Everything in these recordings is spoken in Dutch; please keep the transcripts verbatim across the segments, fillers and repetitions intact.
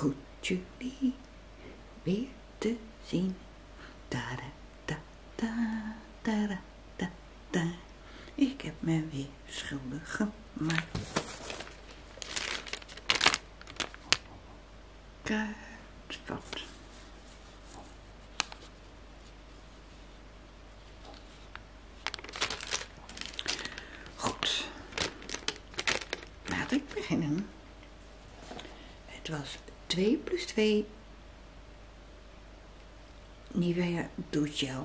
goed jullie weer te zien. Da da da da da da da. Ik heb me weer schuldig gemaakt. Kruidvat. Goed. Laat ik beginnen. Het was twee plus twee Nivea douche gel.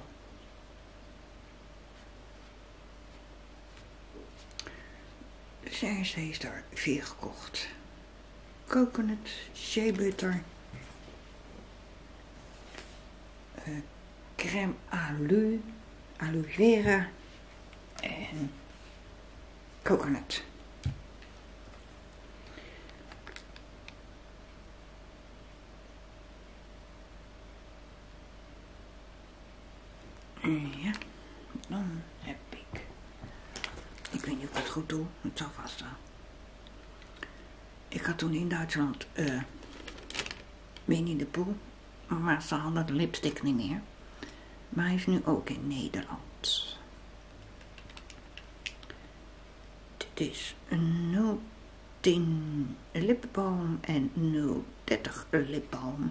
Zij heeft er vier gekocht. Coconut, shea butter, uh, crème aloe, aloe vera en coconut. Ja, dan heb ik, ik weet niet of ik het goed doe, het zal vast wel. Ik had toen in Duitsland, uh, Winnie de Pooh, maar ze hadden de lipstick niet meer. Maar hij is nu ook in Nederland. Dit is een nul tien lipbalm en nul dertig lipbalm.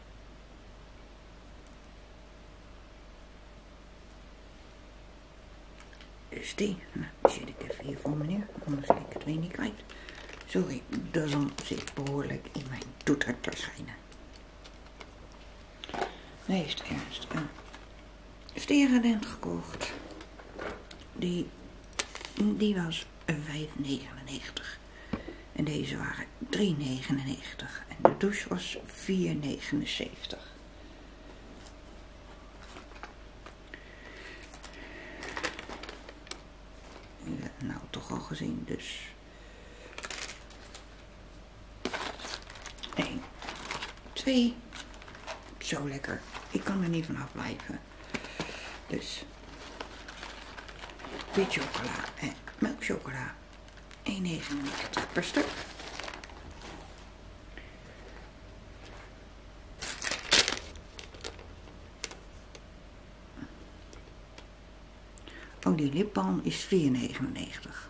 Dus die, nou, die zet ik even hier voor me neer, anders leg ik het weer niet kwijt. Sorry, de zon zit behoorlijk in mijn toeter te schijnen. Meest eerst een Steradent gekocht. Die, die was vijf negenennegentig. En deze waren drie negenennegentig. En de douche was vier negenenzeventig. Ja, nou, toch al gezien, dus. één, twee. Zo lekker. Ik kan er niet van afblijven. Dus. Wit chocola en melkchocola. één negenennegentig per stuk. Oh, die lipbalm is vier negenennegentig.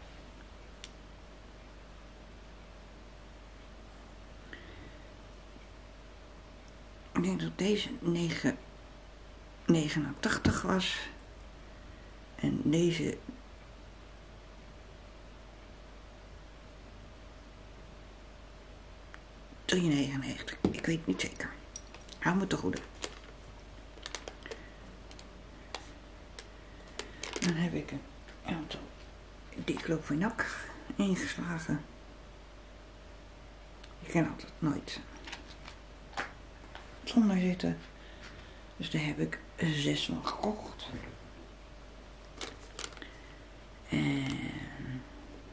Ik denk dat deze negen negenentachtig was. En deze drie negenennegentig. Ik weet niet zeker. Hou me te goede. Dan heb ik een aantal diclofenac ingeslagen. Ik kan altijd nooit zonder zitten. Dus daar heb ik zes van gekocht. En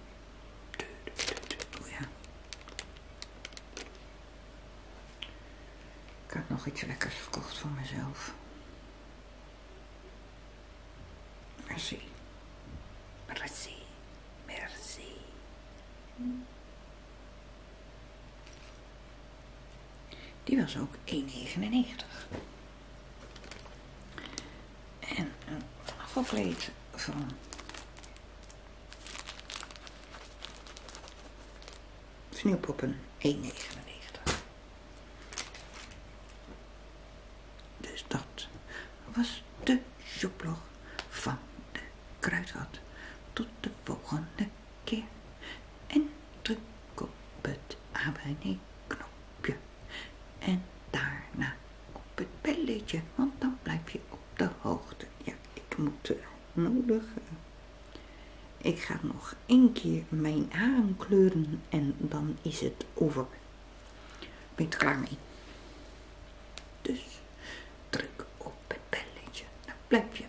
oh ja. Ik had nog iets lekkers gekocht voor mezelf. Merci. Merci. Merci. Die was ook één negenennegentig. En een afvalkleed van Sneeuwpoppen één negenennegentig. Dus dat was de shoplog van de Kruidvat. Tot de volgende keer. En druk op het abonnee-knopje. En daarna op het belletje, want dan blijf je op de hoogte. Ja, ik moet uh, nodig. Uh, ik ga nog één keer mijn haren kleuren en dan is het over. Ben je er klaar mee? Dus druk op het belletje. Dan blijf je